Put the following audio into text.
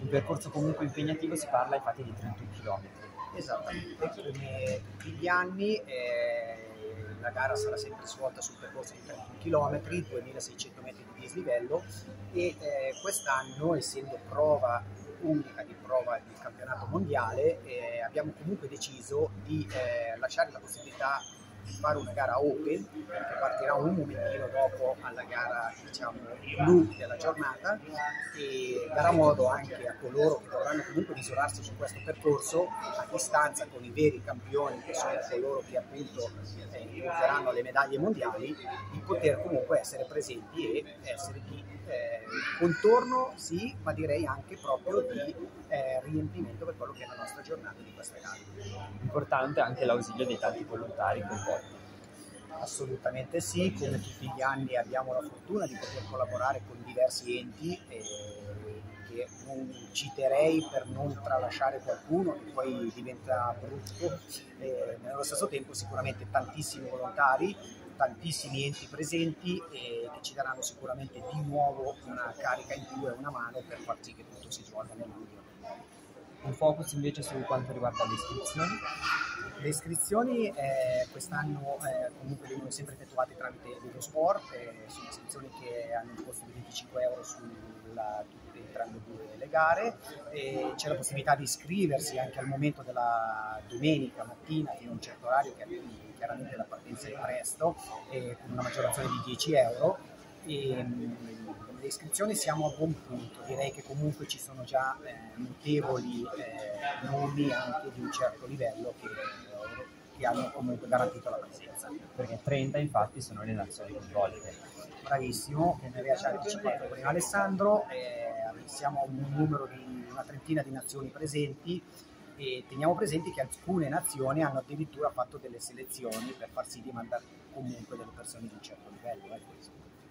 percorso comunque impegnativo, si parla infatti di 31 km. Esattamente, come tutti gli anni la gara sarà sempre svolta sul percorso di 31 km, 2600 metri di dislivello e quest'anno, essendo prova unica di prova del campionato mondiale, abbiamo comunque deciso di lasciare la possibilità di fare una gara open, che partirà un momentino dopo alla gara, diciamo, clou della giornata, e darà modo anche a coloro che dovranno comunque misurarsi su questo percorso a distanza con i veri campioni, che sono coloro che appunto punteranno alle medaglie mondiali, di poter comunque essere presenti e essere di contorno, sì, ma direi anche proprio di riempimento per quello che è la nostra giornata di questa gara. Importante anche l'ausilio dei tanti volontari coinvolti. Assolutamente sì, come tutti gli anni abbiamo la fortuna di poter collaborare con diversi enti che non citerei per non tralasciare qualcuno e poi diventa brutto. Nello stesso tempo sicuramente tantissimi volontari, tantissimi enti presenti che ci daranno sicuramente di nuovo una carica in più e una mano per far sì che tutto si svolga nel migliore. Un focus invece su quanto riguarda le iscrizioni? Le iscrizioni quest'anno comunque vengono sempre effettuate tramite Velosport, sono iscrizioni che hanno un costo di 25 euro su tutte entrambe le gare, c'è la possibilità di iscriversi anche al momento della domenica mattina fino a un certo orario, che chiaramente la partenza è presto, con una maggiorazione di 10 euro. Le iscrizioni siamo a buon punto, direi che comunque ci sono già notevoli nomi anche di un certo livello che hanno comunque garantito la presenza. Perché 30 infatti sono le nazioni coinvolte. Bravissimo, come aveva già anticipato prima Alessandro, siamo a un numero di una trentina di nazioni presenti e teniamo presenti che alcune nazioni hanno addirittura fatto delle selezioni per far sì di mandare comunque delle persone di un certo livello.